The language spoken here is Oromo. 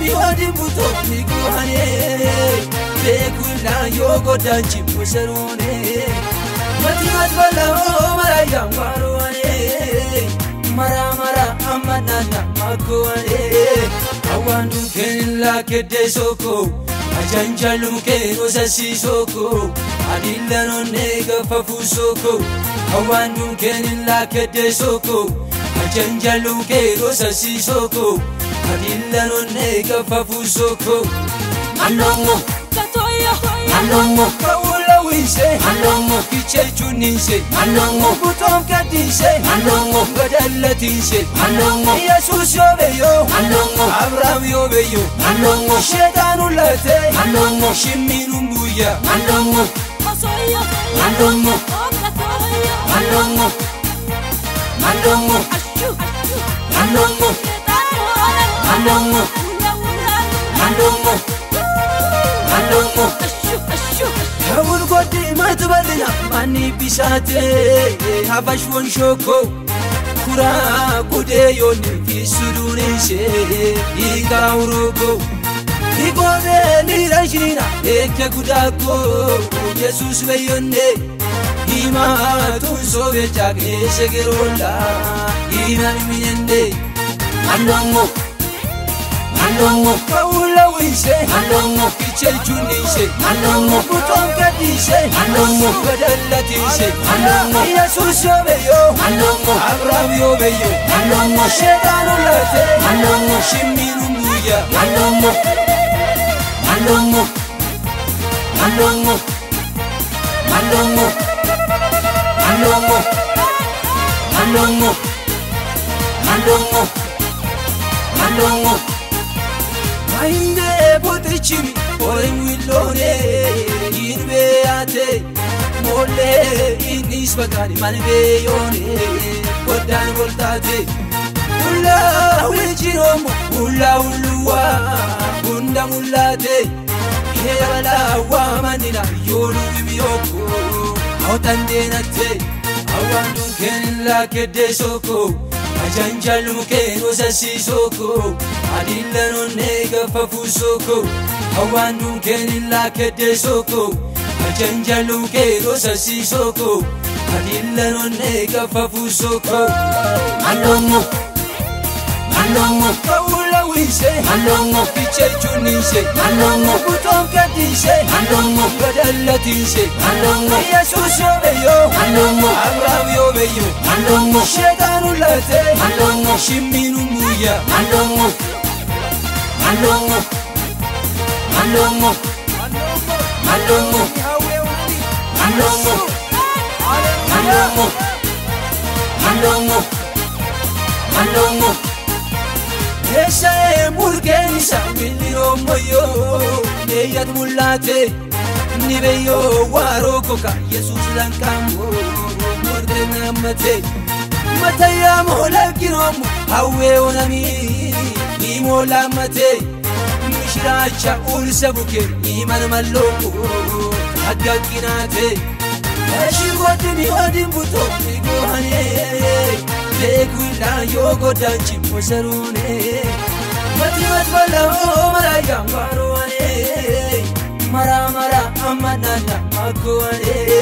biwadi buto nikuhane bekula yogo danchi muserone matimat bala maraya marwane mara amanana makoane awandu kenla kedesoko ajanjalu kero sasisoko adillano nega fafusoko awandu kenla kedesoko ajanjalu kero sasisoko adillano nega fafusoko alongo Katoya alongo kaula winse alongo kichechuninse alongo butom kadinse alongo gadallatinse alongo Jesus yobeyo alongo Abraham yobeyo alongo shetanu late alongo shiminumbuya alongo Masoya alongo Katoya alongo alongo alongo alongo alongo alongo Kawul godi matbalina mani bisate habashwon shoko kura gude yoni fisudunishe igaurugo igone nirashina eke gudako Jesus weyonne ima tunsobe jage segerola inan minende alongo alongo kaula winse alongo kichechuninse alongo butom kadise alongo gadallatinse alongo Jesus yobeyo alongo Abraham yobeyo alongo shetanu late alongo shiminumbuya alongo alongo alongo alongo alongo alongo alongo alongo Ainde botichimi oren willone inbe ate mole inis bagani manbe yone godan voltate ulla wijiromo ulla ulwa gunda mulate yala wa manina yolu biyoko autandenate awandu kenla kedesoko ajanjalu mukeno sasisoko adillano nega fafusoko awandu kenla kedesoko ajanjalu mukeno sasisoko adillano nega fafusoko alongo alongo kaula winse alongo kichechuninse alongo butom kadise alongo gadallatinse alongo Jesus yobeyo alongo Abraham yobeyo alongo shetanu late alongo shiminumbuya alongo alongo alongo alongo alongo alongo alongo alongo Esa murgenisa miliro moyo neyat mulate nibeyo waroko ka Jesus lankambo mordena mate mataya mola kiromu hawe onami imola mate mishracha ulsabuke iman maloko agakinate ashigoti mi odin buto niguhane bekula yogo danchi muserune matimat bala maraya marwane mara amanana makoane